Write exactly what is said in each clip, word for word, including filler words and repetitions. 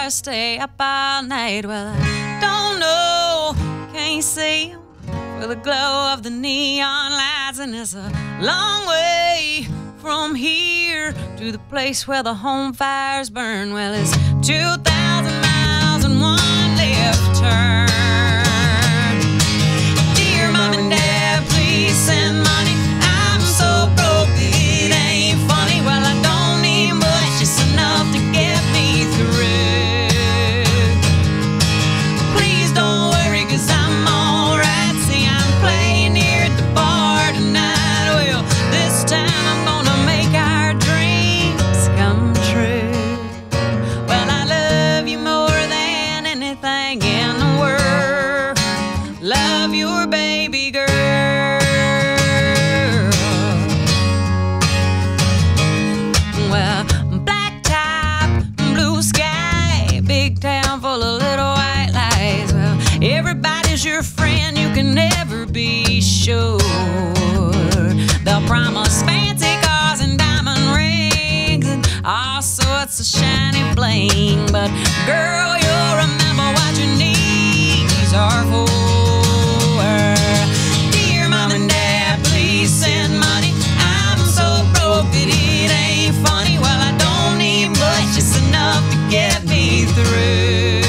stars stay up all night. Well, I don't know, can't see 'em for the glow of the neon lights, and it's a long way from here to the place where the home fires burn. Well, it's two thousand miles and one left turn. Dear Mom and Dad, please send money. I'm so broke that it ain't funny. Well, I don't need much, just enough to get me through. Please don't worry, 'cause I'm alright. See, I'm playing here at the bar tonight. Well, this time I'm gonna make our dreams come true. Well, I love you more than anything in the world. Love your baby girl. Well, black top, blue sky, big town full of little white lies. Well, everybody's your friend, you can never be sure. They'll promise fancy cars and diamond rings and all sorts of shiny bling, but girl, you'll remember what your knees are for. Dear Mom and Dad, please send money. I'm so broke that it ain't funny. Well, I don't need much, just enough to get me through.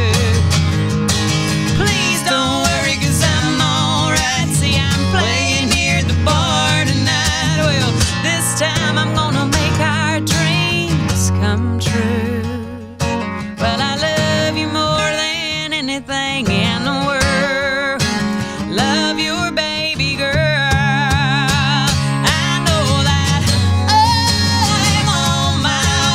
Please don't worry, 'cause I'm alright. See, I'm playing here at the bar tonight. Well, this time I'm gonna make our dreams come true. Well, I love you more than anything in the world. Love your baby girl. I know that I'm on my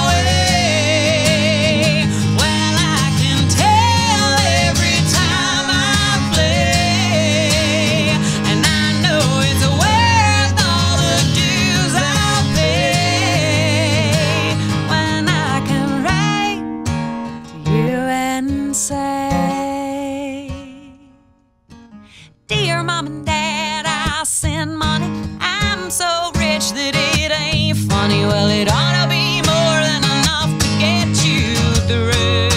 way. Well, I can tell every time I play, and I know it's worth all the dues I'll pay when I can write to you and say, Dear Mom and Dad, I'll send money. I'm so rich that it ain't funny. Well, it ought to be more than enough to get you through.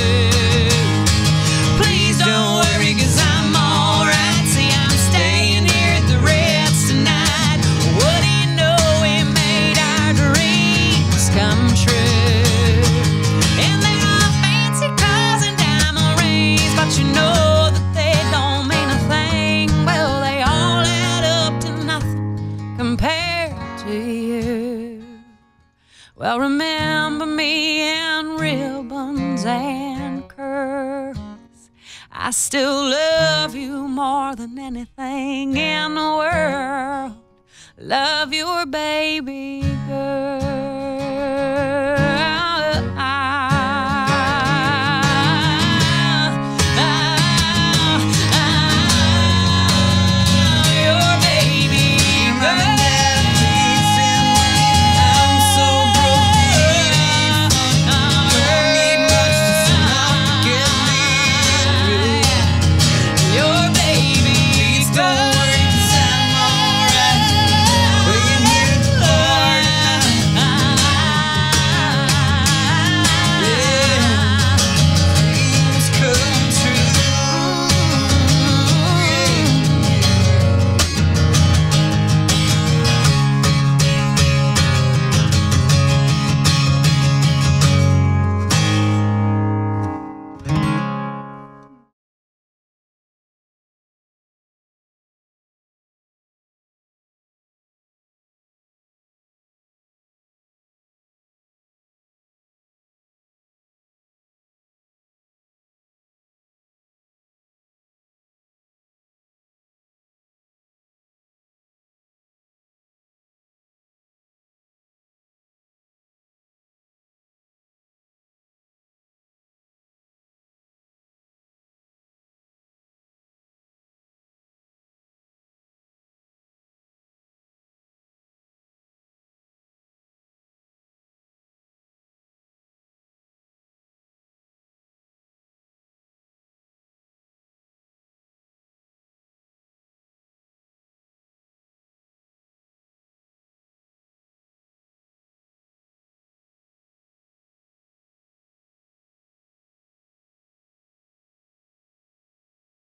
Please don't worry, 'cause I'm alright. See, I'm staying here at the Ritz tonight. What do you know, we made our dreams come true. And there are fancy cars and diamond rings, but you know that they don't mean a thing. Well, they all add up to nothing compared to you. Well, remember me in ribbons and curls. I still love you more than anything in the world. Love your baby